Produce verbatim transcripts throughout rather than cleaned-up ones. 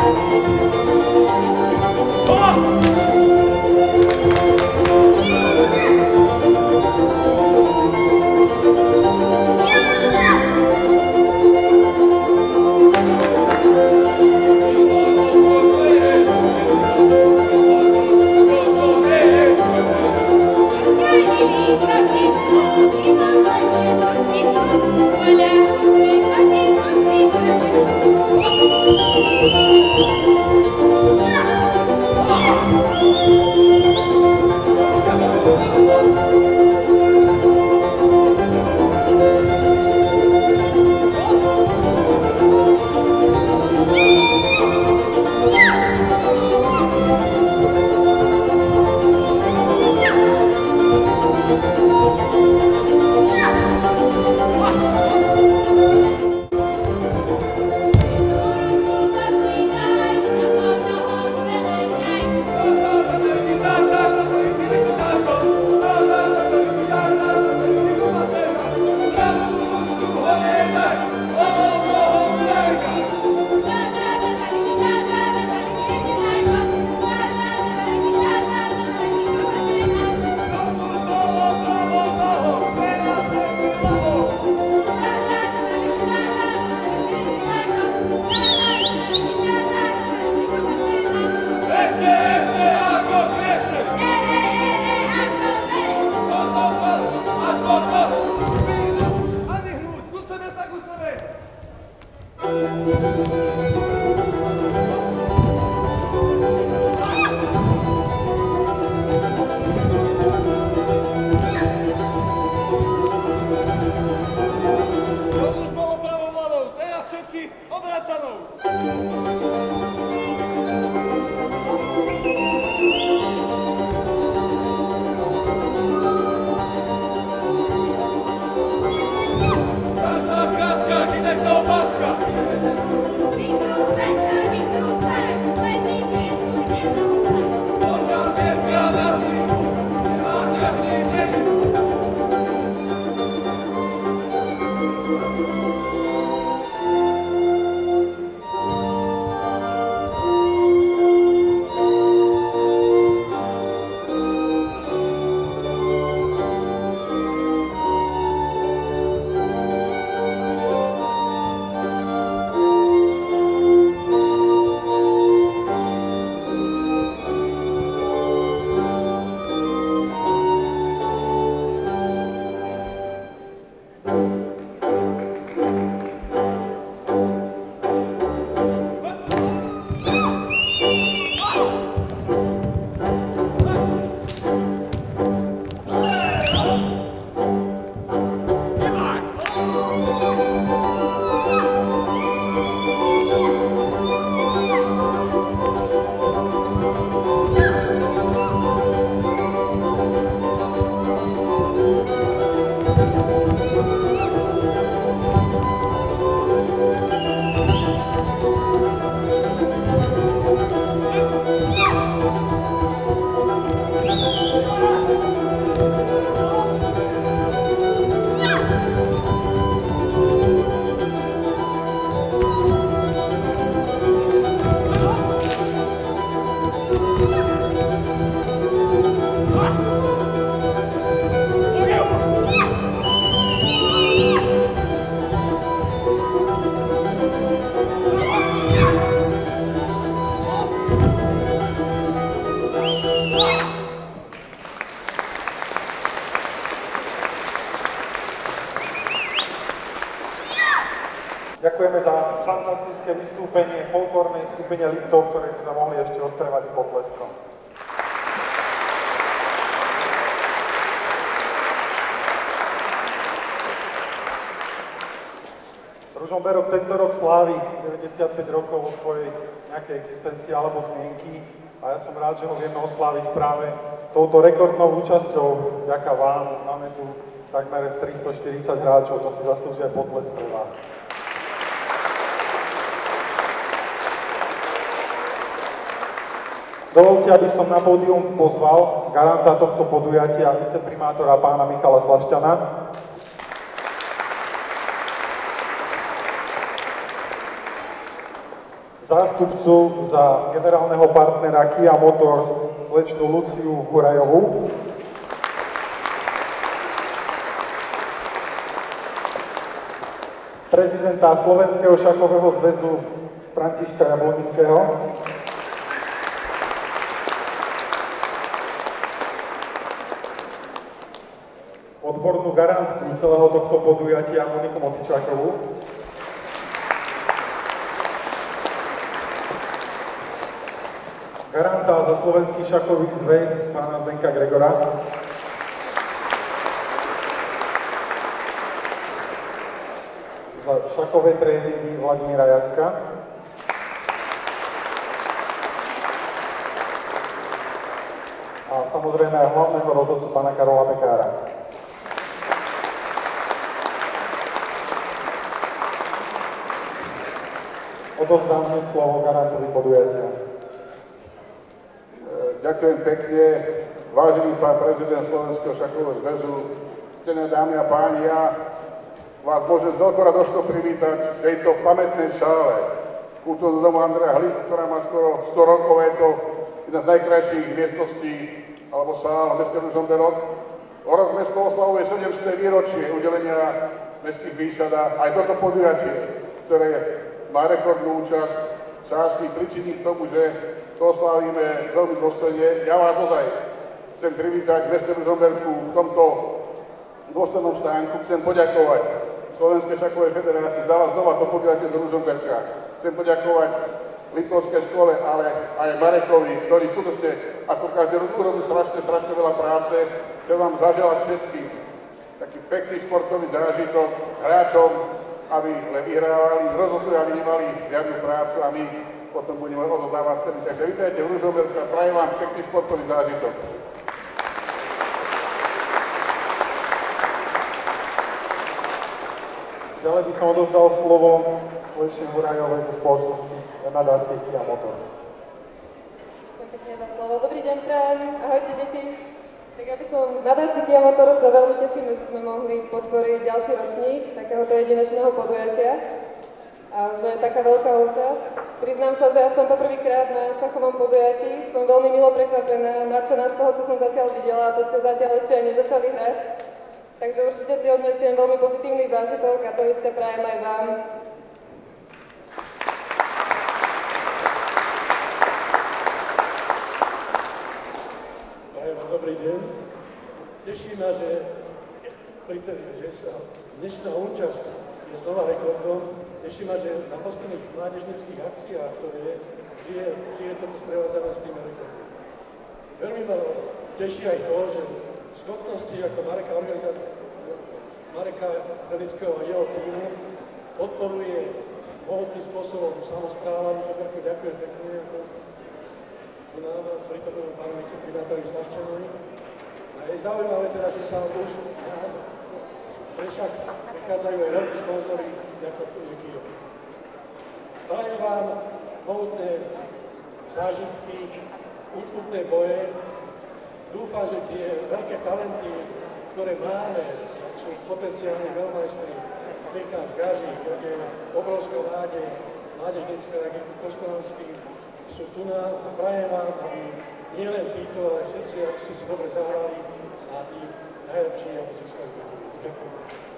Ďakujeme za fantastické vystúpenie folklórnej skupine Liptov, ktoré by sme mohli ešte odtrvať potleskom. Ružomberok tento rok slávi deväťdesiatpäť rokov od svojej nejakej existencie alebo zmienky a ja som rád, že ho vieme osláviť práve touto rekordnou účasťou. Vďaka vám, máme tu takmer tristoštyridsať hráčov, to si zaslúžia potlesk pre vás. Dovoľte, aby som na pódium pozval garanta tohto podujatia, viceprimátora pána Michala Slašťana. zástupcu za generálneho partnera Kia Motors slečnú Luciu Hurajovú, prezidenta Slovenského šachového zväzu Františka Jablonického, odbornú garantku celého tohto podujatia Moniku Mosičákovú, garanta za Slovenský šachový zväz pána Zdenka Gregora, za šachové tréningy Vladimíra Jacka, a samozrejme aj hlavného rozhodcu pána Karola Pekára. Odovzdám hneď slovo garantovi podujatia. Ďakujem pekne, vážený pán prezident Slovenského šachového zväzu, ctené dámy a páni, ja vás môžem z veľkou radosťou privítať v tejto pamätnej sále Kultúrneho domu Andreja Hliku, ktorá má skoro sto rokov. Je to jedna z najkrajších miestností alebo sál v meste Ružomberok. O rok mesto oslavuje sedemsiate výročie udelenia mestských výsad a aj toto podujatie, ktoré má rekordnú účasť, sa asi pričiní k tomu, že to oslavíme veľmi dôsledne. Ja vás ozaj chcem privítať v meste Ružomberku v tomto dôslednom stánku. Chcem poďakovať Slovenskej šachovej federácii, dala znova to podujatie do Ružomberka. Chcem poďakovať Liptovskej škole, ale aj Marekovi, ktorý skutočne ako každý rok urobí strašne, strašne veľa práce. Chcem vám zaželať všetkým taký pekný športový zážitok hráčom, aby vyhrávali, rozhodli, aby nemali žiadnu prácu a my potom budeme rozdávať ceny. Takže vítajte v Ružomberku a prajem vám pekný športový zážitok. Ďalej by som odovzdal slovo slečne Hurajovej zo spoločnosti nadácie Kia Motors. Ďakujem pekne za slovo. Dobrý deň, prajem. Ahojte, deti. Tak ja by som v nadácii Kia Motors sa veľmi teším, že sme mohli podporiť ďalší ročník takéhoto jedinečného podujatia a že je taká veľká účasť. Priznám sa, že ja som poprvýkrát na šachovom podujatí. Som veľmi milo prekvapená, nadšená z toho, čo som zatiaľ videla, a to ste zatiaľ ešte aj nezačali hrať. Takže určite si odnesiem veľmi pozitívny zážitok a to isté prajem aj vám. Prajem vám dobrý deň. Teší ma, že, že sa dnešná účasť je znova rekordom. Teší ma, že na posledných mládežnických akciách, ktoré je, je toto sprevádzané s tými rekordmi. Veľmi ma teší aj to, že schopnosti ako Mareka organizátora, Mareka Zelického a jeho týmu podporuje mohutným spôsobom samospráva. Ružomberku ďakujem pekne ako nám, prítomnému pánu viceprimátovi Slaščanovi. A je zaujímavé teda, že sa už prešak prechádzajú aj veľkí sponzory ako Kia. Prajem vám mohutné zážitky, útmutné boje. Dúfam, že tie veľké talenty, ktoré máme, sú potenciálne veľmajstri, Micháš Gažík, je obrovská nádej, mládežnícka, jak je Koštonovský, sú tu na a prajem vám, aby nielen títo, ale všetci, ak ste si dobre zahrali a tí najlepší, aby získali. Ďakujem.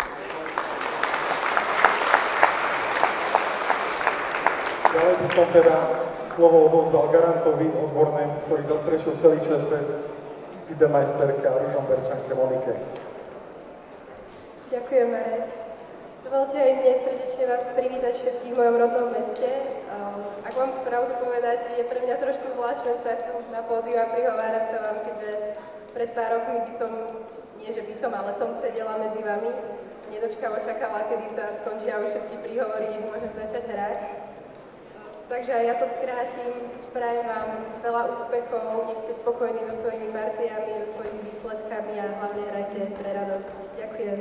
Ďalej by som teda slovo odovzdal garantovi odbornému, ktorý zastrešil celý čas bez Idemajsterke a Ružomberčanke Monike. Ďakujeme. Dovolte aj mne srdečne vás privítať všetkých v mojom rodnom meste. Ak vám pravdu povedať, je pre mňa trošku zvláštne stať tu na pódiu a prihovárať sa vám, keďže pred pár rokmi by som, nie že by som, ale som sedela medzi vami. Nedočkavo čakala, kedy sa skončia už všetky príhovory, nech môžem začať hrať. Takže aj ja to skrátim. Prajem vám veľa úspechov, nech ste spokojní so svojimi partiami, so svojimi výsledkami a hlavne hrajte pre radosť. Ďakujem.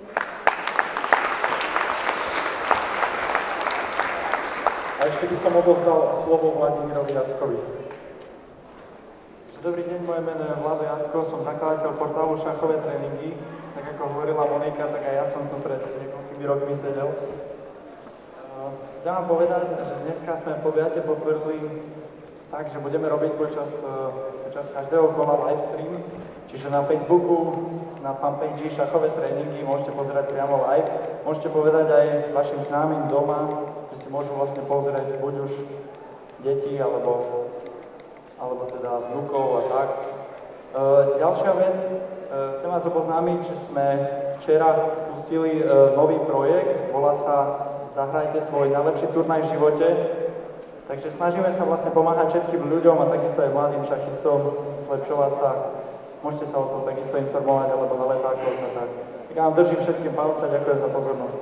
A ešte by som odovzdal slovo Vladimírovi Jackovi. Dobrý deň, moje meno je Vlado Jacko, som zakladateľ portálu Šachové tréningy. Tak ako hovorila Monika, tak aj ja som tu pred niekoľkými rokmi sedel. Chcem vám povedať, že dneska sme podujate podporili tak, že budeme robiť počas, počas každého kola live stream, čiže na Facebooku, na fanpage šachové tréningy môžete pozerať priamo live. Môžete povedať aj vašim známym doma, že si môžu vlastne pozrieť buď už deti, alebo, alebo teda vnúkov a tak. E, ďalšia vec, e, chcem vás oboznámiť, že sme včera spustili e, nový projekt, volá sa Zahrajte svoj najlepší turnaj v živote. Takže snažíme sa vlastne pomáhať všetkým ľuďom a takisto aj mladým šachistom zlepšovať sa. Môžete sa o tom takisto informovať alebo na letákoch a tak. Tak ja vám držím všetkým palce, ďakujem za pozornosť.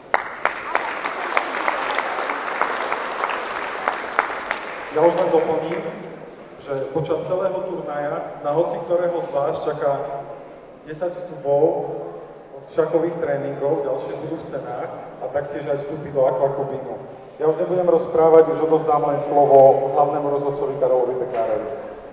Ja už len doplním, že počas celého turnaja na hoci ktorého z vás čaká desať vstupov od šachových tréningov, ďalšie budú v cenách a taktiež aj vstupy do akvakubínu. Ja už nebudem rozprávať, už odozdám len slovo hlavnému rozhodcovi Karolovi Pekárovi.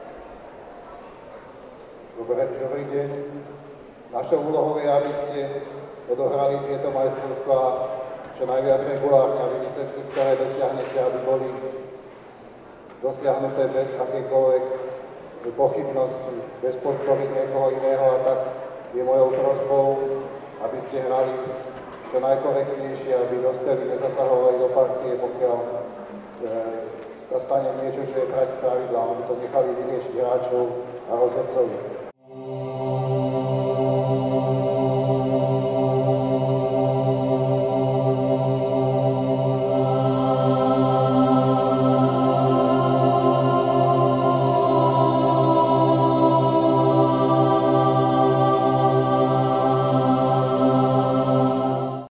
Dobre, dobrý deň. Našou úlohou je, aby ste odohrali tieto majstrovstvá čo najviac regulárne, aby výsledky, ktoré dosiahnete, aby boli dosiahnuté bez akejkoľvek pochybnosti, bez podpory niekoho iného a tak je mojou prosbou, aby ste hrali čo najkorektnejšie, aby dospelí nezasahovali do partie, pokiaľ e, sa stane niečo, čo je proti pravidlám, aby to nechali vyriešiť hráčov a rozhodcov.